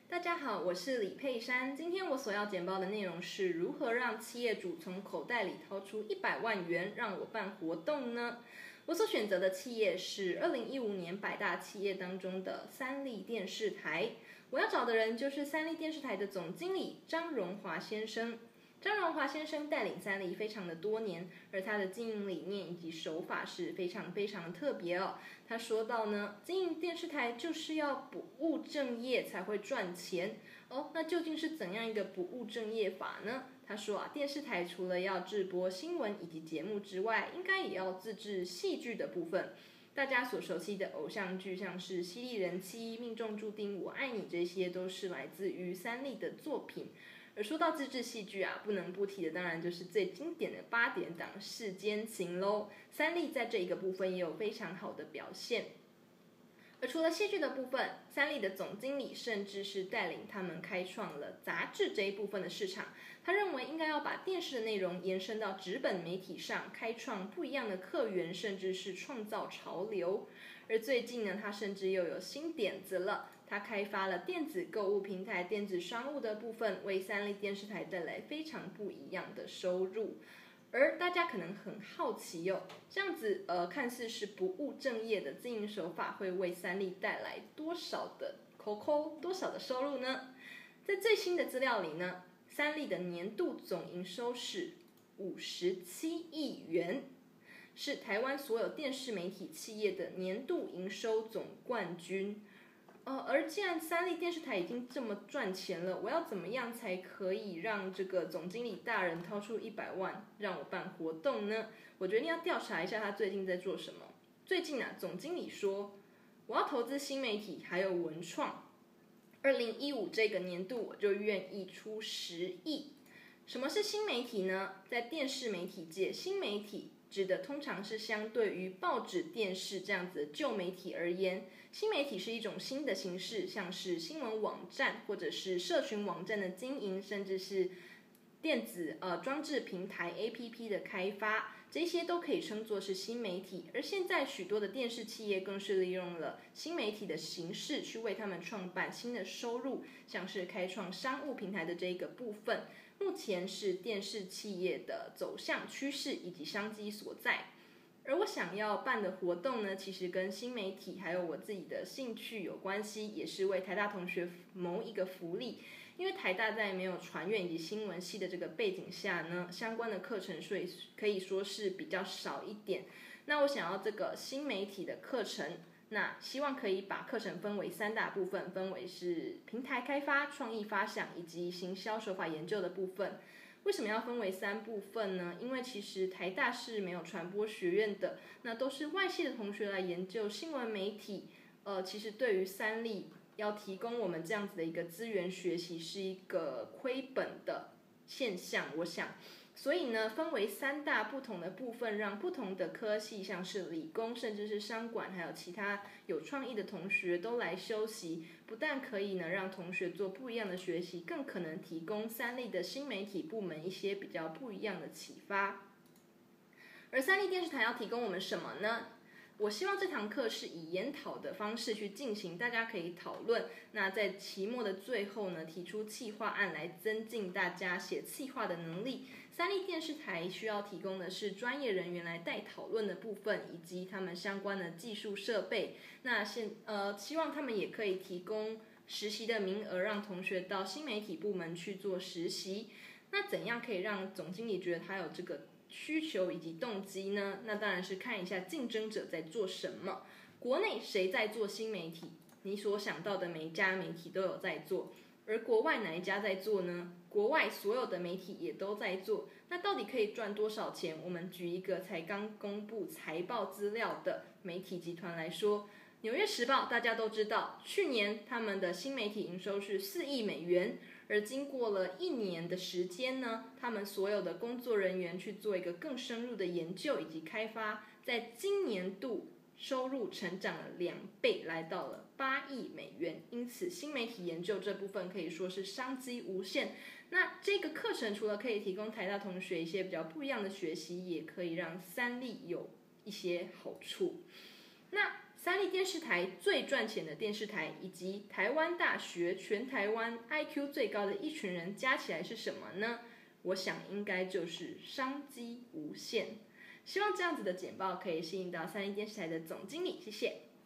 大家好，我是李佩珊。今天我所要简报的内容是如何让企业主从口袋里掏出100万元让我办活动呢？我所选择的企业是2015年100大企业当中的三立电视台。我要找的人就是三立电视台的总经理张荣华先生。张荣华先生带领三立非常的多年，而他的经营理念以及手法是非常特别哦。他说到呢，经营电视台就是要不务正业才会赚钱哦。那究竟是怎样一个不务正业法呢？他说啊，电视台除了要制播新闻以及节目之外，应该也要自制戏剧的部分。大家所熟悉的偶像剧，像是《犀利人妻》、《命中注定我爱你》，这些都是来自于三立的作品。而说到自制戏剧啊，不能不提的当然就是最经典的8点档《世间情》咯。三立在这一个部分也有非常好的表现。而除了戏剧的部分，三立的总经理甚至是带领他们开创了杂志这一部分的市场。他认为应该要把电视的内容延伸到纸本媒体上，开创不一样的客源，甚至是创造潮流。而最近呢，他甚至又有新点子了。他开发了电子购物平台、电子商务的部分，为三立电视台带来非常不一样的收入。而大家可能很好奇哦，这样子看似是不务正业的经营手法，会为三立带来多少的多少的收入呢？在最新的资料里呢，三立的年度总营收是57亿元，是台湾所有电视媒体企业的年度营收总冠军。而既然三立电视台已经这么赚钱了，我要怎么样才可以让这个总经理大人掏出100万让我办活动呢？我决定要调查一下他最近在做什么。最近啊，总经理说我要投资新媒体还有文创，2015这个年度我就愿意出10亿。什么是新媒体呢？在电视媒体界，新媒体指的通常是相对于报纸、电视这样子的旧媒体而言，新媒体是一种新的形式，像是新闻网站或者是社群网站的经营，甚至是电子装置平台 APP 的开发，这些都可以称作是新媒体。而现在许多的电视企业更是利用了新媒体的形式去为他们创办新的收入，像是开创商务平台的这一个部分，目前是电视企业的走向趋势以及商机所在。而我想要办的活动呢，其实跟新媒体还有我自己的兴趣有关系，也是为台大同学谋一个福利。因为台大在没有传院以及新闻系的这个背景下呢，相关的课程所以可以说是比较少一点。那我想要这个新媒体的课程，那希望可以把课程分为3大部分，分为是平台开发、创意发想以及行销手法研究的部分。为什么要分为3部分呢？因为其实台大是没有传播学院的，那都是外系的同学来研究新闻媒体。其实对于三立要提供我们这样子的一个资源学习是一个亏本的现象，我想。所以呢，分为3大不同的部分，让不同的科系，像是理工，甚至是商管，还有其他有创意的同学都来修习，不但可以呢让同学做不一样的学习，更可能提供三立的新媒体部门一些比较不一样的启发。而三立电视台要提供我们什么呢？我希望这堂课是以研讨的方式去进行，大家可以讨论。那在期末的最后呢，提出企划案来增进大家写企划的能力。三立电视台需要提供的是专业人员来带讨论的部分，以及他们相关的技术设备。那希望他们也可以提供实习的名额，让同学到新媒体部门去做实习。那怎样可以让总经理觉得他有这个需求以及动机呢？那当然是看一下竞争者在做什么。国内谁在做新媒体？你所想到的每一家媒体都有在做。而国外哪一家在做呢？国外所有的媒体也都在做。那到底可以赚多少钱？我们举一个才刚公布财报资料的媒体集团来说，纽约时报大家都知道，去年他们的新媒体营收是4亿美元。而经过了1年的时间呢，他们所有的工作人员去做一个更深入的研究以及开发，在今年度收入成长了2倍，来到了8亿美元。因此新媒体研究这部分可以说是商机无限。那这个课程除了可以提供台大同学一些比较不一样的学习，也可以让三立有一些好处。那三立电视台最赚钱的电视台，以及台湾大学全台湾 IQ 最高的一群人加起来是什么呢？我想应该就是商机无限。希望这样子的简报可以吸引到三立电视台的总经理，谢谢。